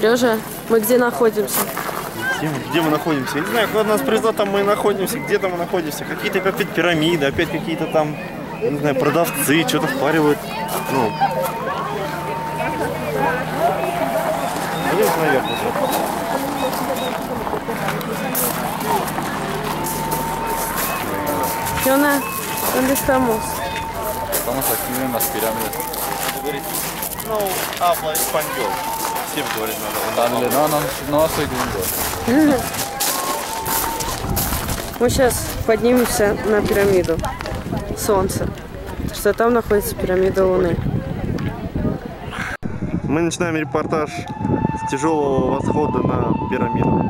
Сережа, мы где находимся? Где мы находимся? Я не знаю, куда нас привезла, там мы и находимся. Где там мы находимся? Какие-то опять пирамиды, опять какие-то там, не знаю, продавцы, что-то впаривают. Ну. Пойдем наверх уже. Fiona, ¿dónde estamos? Estamos aquí en las pirámides. Ну, habla español. Всем говорит надо. Dale, no soy gringo. Мы сейчас поднимемся на пирамиду Солнца, потому что там находится пирамида Луны. Мы начинаем репортаж с тяжелого восхода на пирамиду.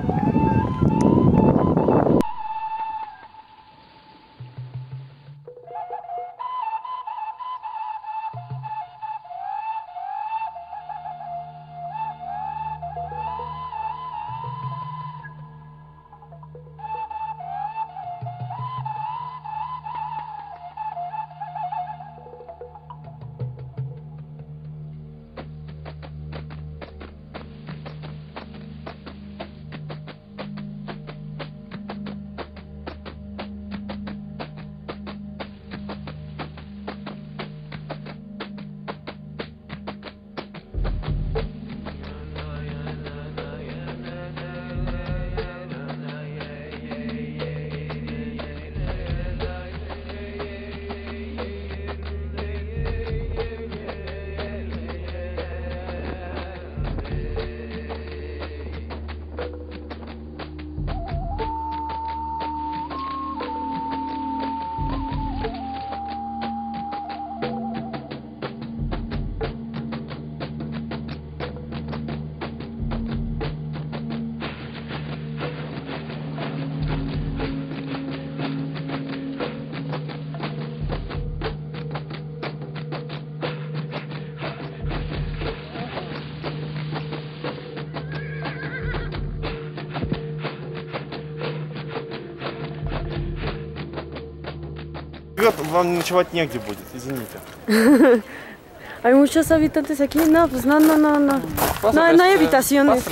Вам ночевать негде будет, извините. Hay muchos habitantes aquí, no, pues no hay habitaciones.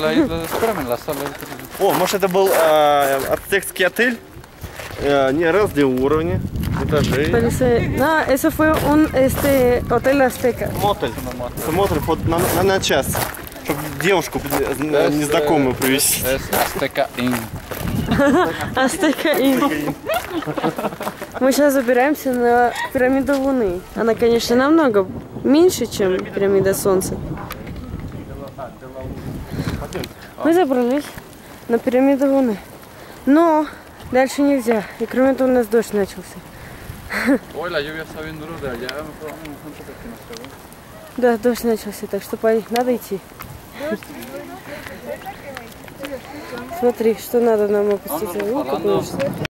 О, может это был ацтекский отель? Не, разные уровни, этажи. No, eso fue un hotel azteca. Мотель. Это мотель на час, чтобы девушку незнакомую привезти. Azteca Inn. Azteca Inn. Мы сейчас забираемся на пирамиду Луны. Она, конечно, намного меньше, чем пирамида Солнца. Мы забрались на пирамиду Луны. Но дальше нельзя. И кроме того, у нас дождь начался. Ой, la lluvia está bien duro de allá. Да, дождь начался, так что надо идти. Смотри, что надо нам опустить.